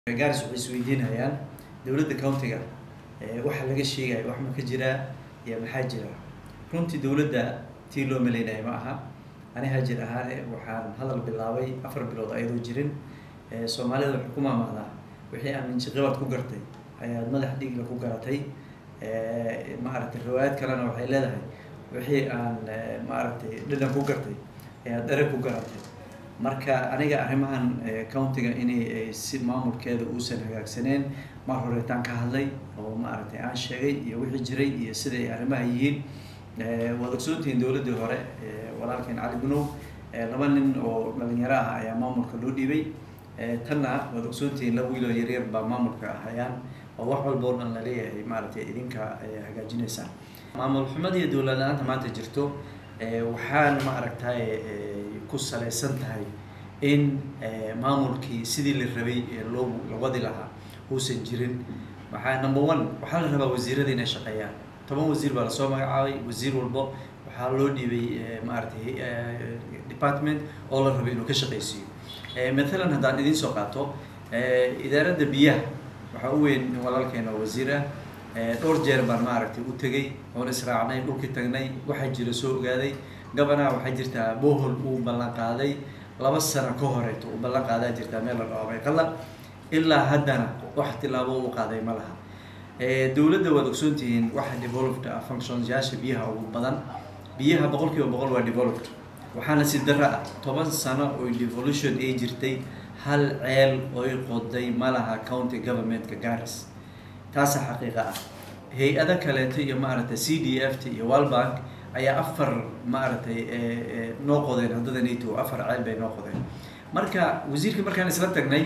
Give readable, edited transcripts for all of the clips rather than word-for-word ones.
gaaris waxay isweydiinayaan dawladda countiga waxa laga sheegay wax ma ka jira iyo maxaa jira runtii dawladda tii loo maleynay ma aha aniga jir ahaan waxaan hadal bilaabay 4 bilood ayadoo jirin Soomaalida waxay ku maamulada wixii aan shaqaad ku gartay ayaa madax dhigla ku garatay maaragtay riwaayad kalena waxay leedahay wixii aan maaragtay dhadhan ku gartay ayaa dare ku garatay marka aniga arrimahan countiga inay si maamulkeeda uu san hagaagsaneen mar hore taan ka hadlay oo maaragtay aan sheegay iyo wixii jiray iyo sida ay arrimaha yihiin wada sootiin dawladda hore walaalkeen Ali Gunow laba nin oo dhalinyaro ah ayaa maamulka loo dhiibay tanna wada sootiin laba wiil oo yaryar baa maamulka ahayaan oo wax walba oo dhan la leeyahay maaragtay idinka hagaajinaysa maamul xumada iyo dawlad la'aanta maanta jirto waxaan maaragtay ku saleysan tahay in maamulkii sidii la rabay loo wadi lahaa uusan jirin waxaa number 1 waxaa la rabaa wasiirada inay shaqeeyaan 10 wasiir baa la soo magacaabay wasiir walba waxaa loo dhiibay maaragtay department oo la rabay inuu ka shaqeysiyo مثلا haddaan idin soo qaato idaaradda biyaha waxa uu weyn walaalkeena wasiir ah dhowr jeer baan maaragtay u tagay oo israacnay dhulkii tagnay waxa jira soo ogaaday gabanaha waxa jirta bohol uu ballan qaaday 2 sano ka hor uu ballan qaaday jirta meel la dhaabay qalab ilaa haddana wax tilaabo uu qaaday ma laha dawladda wada ogsoontihiin waxa developed functions yaasha biyaha ugu badan biyaha 100% waa developed waxaana si darra 10 sano oo devolution ay jirtay hal ceel oo ay qoday malaha county government ka Gaaris taas xaqiiqo ah hay'ada kale iyo maaragtay CDF iyo World Bank ayaa afar maaragtay noo qodeen haddana neeto afar ceel bay noo qodeen marka wasiirka markaan isla tagnay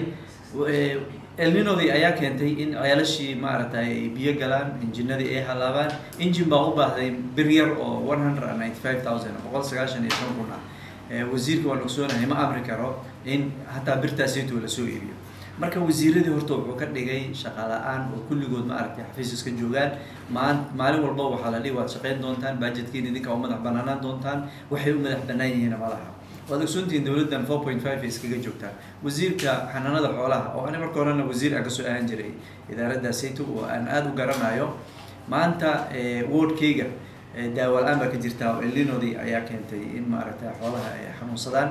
El Nino ayaa keentay in ceelashii maaragtay biyo galaan injineeradii ay halaabaan engine baa u baahday bir yar oo 195,195 wasiirka waa ogsoonahay ma amri karo in hataa birtaas intuu la soo iibiyo marka wasiiradii horta wuxuu ka dhigay shaqo la'aan oo kulligood maaragtay xafiiska joogaan maalin walba waxa la dhigay waad shaqeyn doontaan budgetkiina idinka oo madax banaanaan doontaan waxay u madax banaan yihiin malaha wada ogsoontiin dawladdan 4.5 iskaga joogtaa wasiirka xanaanada xoolaha oo aniga markii horena wasiir aan ka soo ahaan jiray idaaradda saytu oo aan aad u garanayo maanta wardkayga daawo la'aan baa ka jirta oo El Nino ayaa keentay in maaragtay xoolaha ay xanuunsadaan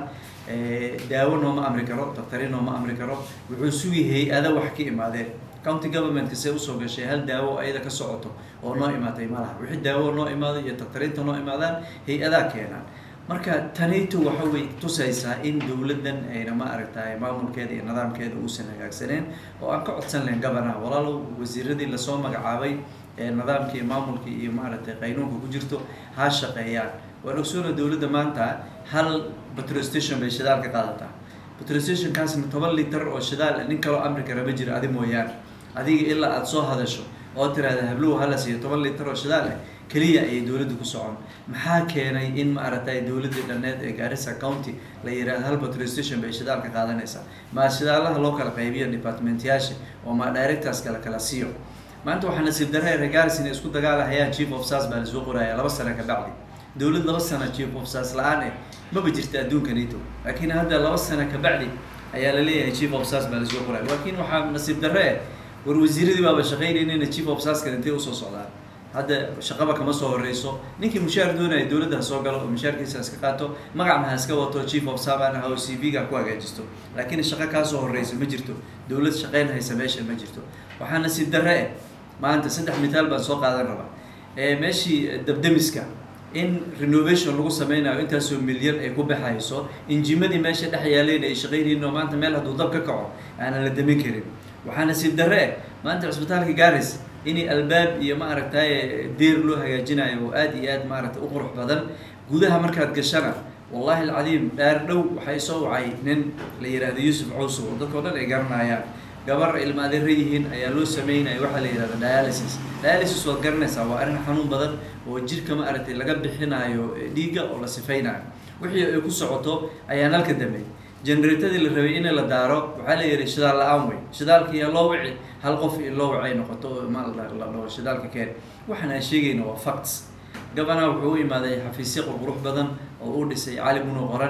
daawo nooma amri karo doctorin nooma amri karo wuxuu sugay hay'ada wax ka imaadeen county government ka soo soo gashay hal daawo ayada ka socoto oo noo imaatay malaha wixii daawo noo imaado iyo doctorinta noo imaadaan hay'ada keenaan marka tanaytu waxa way tusaysaa in dawladdan ayna maaragtay maamulkeeda iyo nidaamkeeda uu san hagaagsaneen oo aan ka codsan lahayn gabanaha walaalo wasiiradii la soo magacaabay nidaamkii maamulkii iyo maaragtay qaynuunka ku jirto ha shaqeeyaan waan ogsoona dawladda maanta hal petrol station bay shidaal ka qaadataa petrol station kaasna 10 litir oo shidaal nin kale Amerika raba jira adi mooyaan adiga ilaa aad soo hadasho oo tiraahdo habluhu hala siiyo 10 litir oo shidaal kaliya ay dawladdu ku socon maxaa keenay in maaragtay dawladda dhaneed ee Garissa County la yiraahdo hal petrol station bay shidaal ka qaadanaysa ma shidaalaha loo kala qaybiyo departmentyaasha oo ma directors kala siiyo maanta waxaan nasiib daray Garissa inay isku dagaalayaan chief of staff baa soo qoraya 2 sano ka bacdi dawlad 2 sano chief of staff la'aan ma jirto adduunka neeto laakiin hadda 2 sano ka bacdi ayaa la leeyahay chief of staff baa soo qoraya laakiin waxaan nasiib daray war wasiiradii baa shaqeynayeen chief of staff kan intee u soo socdaan hadda shaqaba kama soo horeyso ninkii mushaar doonay dawladda soo galo oo mushaarkiisa iska qaato magac ma iska wato chief of staff ana oo CV ga ku hagaajisto laakiin shaqo ka soo horeyso ma jirto dawlad shaqeyn haysa meesha ma jirto waxaan nasiib daray maanta 3 mitaal baan soo qaadan rabaa meeshii dabdamiska in renovation lagu sameynayo intaas oo milyan ay ku baxayso injimadii meesha dhex yaaleen ay shaqeynayeen maanta meel haduu dab ka kaco aan la damin karin waxaan nasiib daray maanta isbitaalka Gaaris inay albaab iyo maaragtay deer loo hagaajinayo oo aad iyo aad maaragtay u qurux badan gudaha markaad gashana wallahi alcadiim dhaar dhow waxay soo wacay nin la yiraahdo Yusuf Cawso oo dadka dhan ay garanayaan gabar ilmaade reeyihiin ayaa loo sameeyay waxa la yiraahdo dialysis waa garanaysaa waa arrin xanuun badan oo jirka maaragtay laga bixinayo dhiigga oo la sifaynayo wixii ay ku socoto ayaa nalka damay generator la rabay in la daaro waxa la yiri shidaal la'aan way shidaalkii loo wici hal qof in loo wicay noqoto ma la shidaalka keen waxana sheegayna waa facts gabanaha wuxuu imaaday xafiisyo qurux badan oo uu dhisay Ali Gunow qorane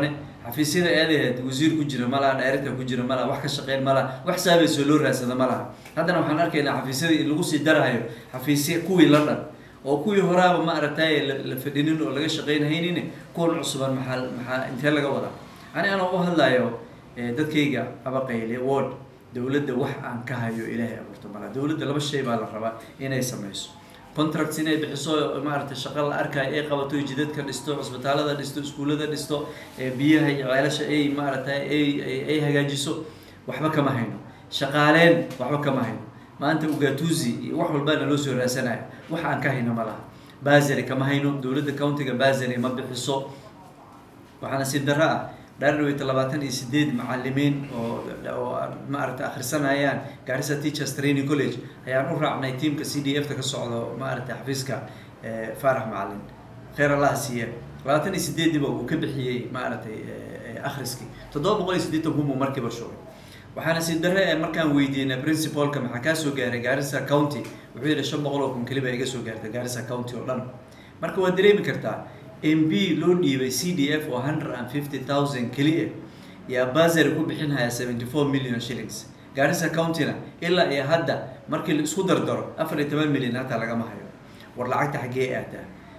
xafiisyada aadaheed wasiir ku jira ma laha director ku jira ma laha wax ka shaqeyn ma laha wax saabayso loo raadsada ma laha haddana waxaan arkaynaa xafiisyada in lagu sii darahayo xafiisya kuwii la dhan oo kuwii horaaba ma aragtay la fadhinin oo laga shaqeynahaynin kuwan cusuban maxaa intee laga wadaa ana u hadlayo dadkayga abaqayle ward dawladda wax aan ka hayo ilaahay abuurto mala dawladda laba shay baa la rabaa inay samayso contracts inay bixiso maaragtay shaqo la arkay ay qabato jidadka dhisto cusbitaalada dhisto iskuulada dhisto biyaha iyo ceelasha ay maaragtay ay hagaajiso waxba kama hayno shaqaaleen waxba kama hayno maanta ugatuzi iyo wax walba loo soo raasanayo wax aan ka hayno malaha baazari kama hayno dawladda countiga baazari ma bixiso waxaana si daraa دارنويت لباتن يسديد معلمين أو ما أردت آخر سنة أيان Garissa Teachers Training College أيان رعنا تيم كCDF تكسعوا ما أردت حفيزك فرح معلم خير الله سيا لباتن يسديد دي بقى وكبحية ما أردت آخرسكي تضرب بقول يسديد هم مركب الشغل وحنا سيدرها مركان ويدينا برينسيبال كم حكاسو جاري Garissa County وحيد الشاب بقولكم كلمة يجسوا جاري Garissa County ولن مركب ودري مكرتا MB لون يبي CDF 150,000 كلية يا بازر يكون بحينها 74 مليون شيلينغز Garissa County إلا يا هدا مركل سودر در أفر 8 مليون هذا لقى ما هيو ورلعت حقيقة هذا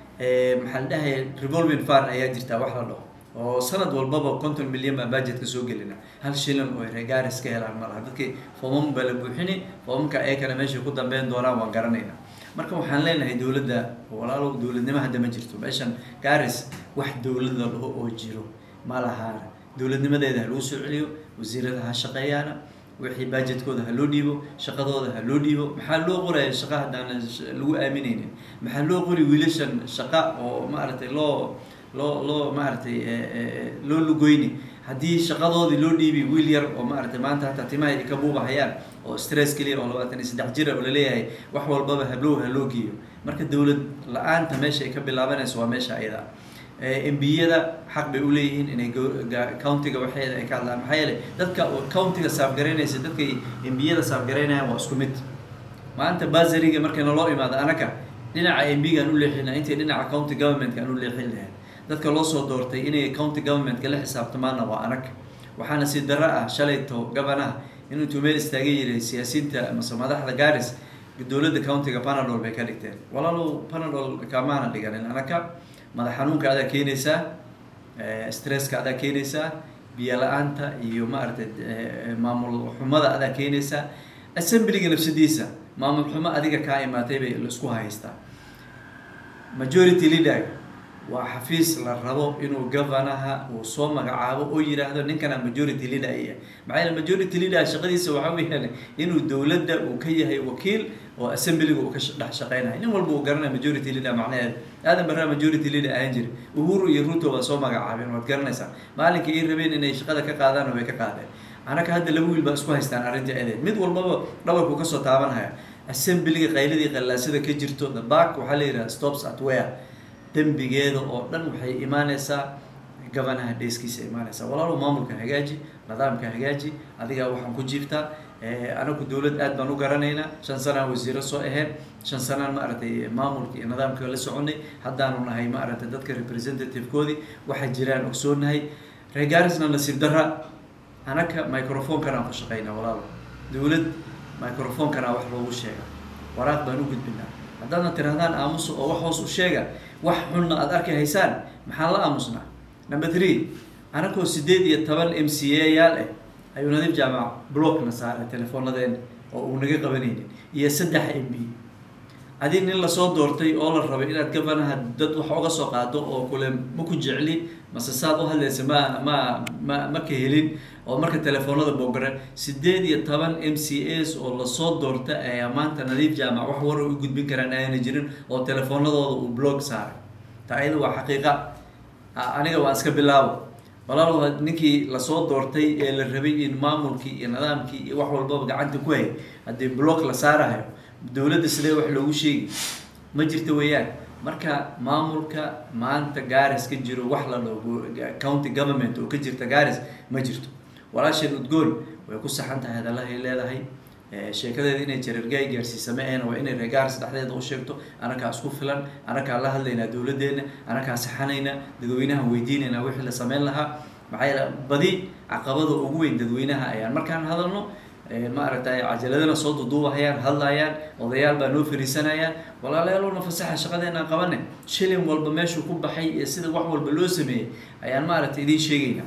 محل ده revolving fund أيام جرتا واحد له وسند والبابا كنت المليون ما باجت كسوق لنا هل شيلن وير Garissa كهلا المرة هذا كي فمم بلبوحني فمم كأي كلام ماشي كده بين دورا وانقرنينا marka waxaan leenahay dawladda walaalo dawladnimo hadda ma jirto meeshan Garissa wax dawladda oo jiro ma laha dawladnimadeeda lagu soo celiyo wasiirada ha shaqeeyana wixii budgetkooda ha loo dhiibo shaqadooda ha loo dhiibo maxaa loo qoray shaqada hadaan lagu aaminaynin maxaa loo qoray wiilashan shaqa oo ma aragtay loo ma aragtay loo lugoyni haddii shaqadoodii loo dhiibi wiil yar oo ma aragtay maanta hataa timaha ka buubahayaan oo stress kaliya oo 23 jir oo la leeyahay wax walbaba ha loo geeyo marka dawlad la'aanta meesha ay ka bilaabanayso waa meesha ayada MByada xaq bay u leeyihiin inay countiga waxeeda ay ka hadlaan maxay yeelay dadka countiga saafgareynaysa dadka MByada saafgareynayaan waa isku mid maanta bazariga markayna loo imaado anaka dhinaca MBgaan u leexina intii dhinaca county government-kan u leexin lahayd dadka loo soo doortay inay county government-ka la xisaabtamaana waa anaka waxaana si dara ah shalayto gabanaha inuu tumeel istaagay yiray siyaasiyiinta ama madaxda Garissa dawladda countiga Panadol bay ka dhigteen walaalo Panadol kamaana dhiganin anaka madax xanuunka aad keenaysa stresska aad keenaysa biyo la'aanta iyo ma aragtay maamul xumada aad keenaysa assemblyga nafsidiisa maamul xumo adiga ka imaatay bay la isku haystaa majority leader وحفيز للربو إنه جفناها وصوم عابو أو يراهدو نكنا majority leader إيه معايا majority leader شغلي سوى عوي يعني إنه الدولة ده وكيه هي وكيل وأسمبلي وكش ده شقينا إنه والبو قرنا majority leader معناه هذا برا majority leader أنجر وهو يروتو وصوم عابين وتقرنا سا مالك إيه ربين إنه شغله كقاعدان وبكقاعدة أنا كهذا لو يلبسوا هستان أرنتي أدين مد والبابا لو بكسر تعبان هاي assembly قايلة دي قلاسة كجرتو the back وحليرا stops at where dembigeeda oo dhan waxay iimaanaysaa gabanaha deeskiisa iimaanaysaa walaalo maamulka hagaaji nidaamka hagaaji adiga waxaan ku jiiftaa anagu dawlad aad baan u garanaynaa 5 sano wasiir soo ahayn 5 sano ma aragtay maamulka iyo nidaamka la soconay haddaanu nahay ma aragtay dadka representative koodi waxa jiraan ogsoonahay Garissa nasiib darra anaka microphone kana ku shaqeynaa walaalo dawlad microphone kana wax loogu sheega waraaq baan u gudbinaa haddana tirahdaan aamus oo wax hoos u sheega wax xunna aad arkay haysaan maxaa la aamusnaa number 3 anako 18 MCA yaal ayuu nadiif jaamac block na saaray telefoonadeen oo uu naga qabanaynin iyo 3 MB adin in la soo doortay oo la rabay inaad gabanaha dad wax uga soo qaado oo kule ma ku jecli masasaad u hadlaysa ma ka helin oo marka telefoonada boogare 18 MCAs oo la soo doortay ayaa maanta nadiif jaamac wax war u gudbin karaan ayna jirin oo telefoonadooda uu block saaray taayada waa xaqiiqa aniga waan iska bilaabo walaalo ninkii la soo doortay ee la rabay in maamulkii iyo nidaamkii iyo wax walba gacanta ku hay hadii block la saarayo dawladda sidee wax loogu sheegi ma jirto weeyaan marka maamulka maanta Garissa ka jiro wax la loogu county government oo ka jirta Garissa ma jirto walaashan udgoon way ku saxan tahay hadalaha ay leedahay sheekadeeda inay jarargay gaarsiisameen waa inay Garissa dhaxdeeda u sheegto anaka isku filan anaka la hadlayna dawladeena anaka saxanayna dadweynaha weydiinayna wixii la sameyn lahaa maxay badi caqabada ugu weyn dadweynaha ayaan markaan hadalno ma aragtay cajaladana soo duduubahayaan hadlayaan odayaal baa noo fariisanayaan walaalayaal oo fasaxa shaqadeena qabanay shilin walba meeshuu ku baxay iyo sida wax walba loo sameeyay ayaan ma aragtay idin sheegayna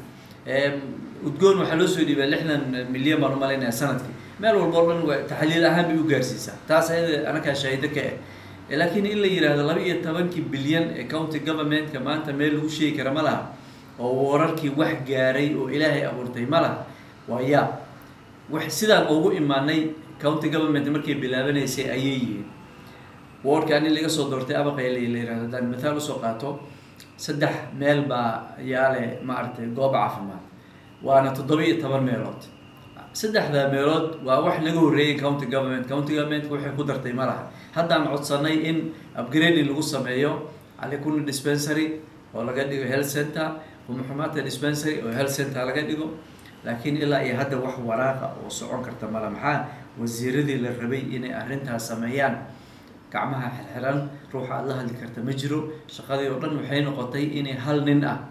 udgoon waxa loo soo dhiibay 60 milyan baan u maleynaa sanadkii meel walba oo dhan taxliil ahaan bay u gaarsiisaa taas ayada anaka shayda ka laakiin in la yiraahdo 12 bilyan ee county government-ka maanta meel lagu sheegi kara ma laha oo wararkii wax gaaray oo ilaahay abuurtay ma laha waaya wax sidaan ugu imaanay county government markay bilaabanaysay ayay yihiin wardkan in laga soo doortay abaqay la yiraahdo dan mithal u soo qaato saddex meel baa yaale ma aragtay goob caafimaad waana 17 meelood saddexda meelood waa wax laga horeeyay county government waxay ku dartay ma laha haddaan codsanay in upgrading lagu sameeyo alikun dispensary oo laga dhigo health center ومحمات dispensary oo health center laga dhigo laakiin ilaa iyo hadda wax waraaqa oo socon karta ma maxaa wasiiradii la rabay inay arintaas sameeyaan gacmaha xirxiran ruuxa la hadli karta ma jiro shaqadii oo dhan waxay noqotay inay hal nin ah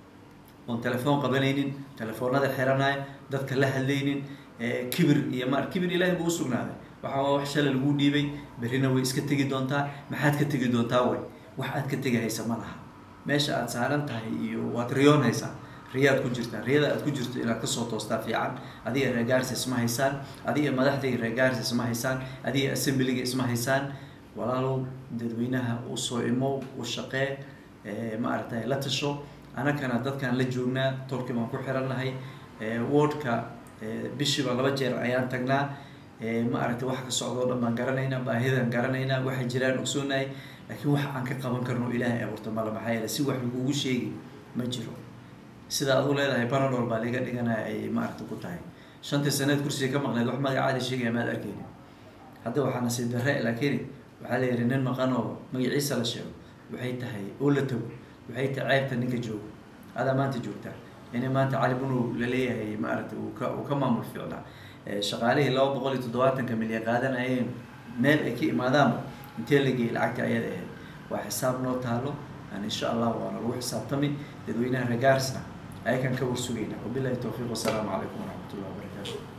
oo telefoon qabanaynin telefoonada xiranay dadka la hadlaynin kibir iyo kibir ilaahay buu sugnaaday waxa wax shalay lagu dhiibay berina way iska tagi doontaa maxaad ka tagi doontaa way wax aad ka tagaysa ma laha meesha aad saaran tahay iyo waad riyoonaysa riyaad ku jirta riyada aad ku jirto inaad ka soo toostaa fiican adiga reegaarsi isma haysaan adiga madaxda reegaarsi isma haysaan adiga assemblyga isma haysaan walaalo dadweynaha u soo imo u shaqee ma aragtay la tasho anakana dadkan la joognaa tolkii baan ku xiranahay wardka bishiba 2 jeer ayaan tagnaa ma aragtay wax ka socdo dhammaan garanayna baahidan garanayna waxa jiraan ogsoonahay laakiin wax aan ka qaban karno ilaahay abuurta ma la maxay si wax lagu sheegi ma jiro sida aad u leedahay Panadol baa laga dhiganaa ay ma aragtay ku tahay 5 sanaad kursiga ka maqnayd wax magacaada sheegay ma arkeen hadda waxaan nasiib darre laakiin waxa la yiri nin maqan oo magaciisa la sheego waxay tahay oo la tago waxay tahay ceebta ninka joogo ada maanta joogta in maanta cali bunu la leeyahay ma aragtay uu ka maamul fiicna shaqaalihii 270 milyan qaadanayeen meel ay ka imaadaan intee lagii lacagta ayada ahayd waa xisaab noo taalo aan insha Allah waana lagu xisaabtami dadweynaha reegaarsna ay kan ka warsugayna wabillahi tawfiiq wasalaamu calaykum waraxmatullahi wabarakaatuh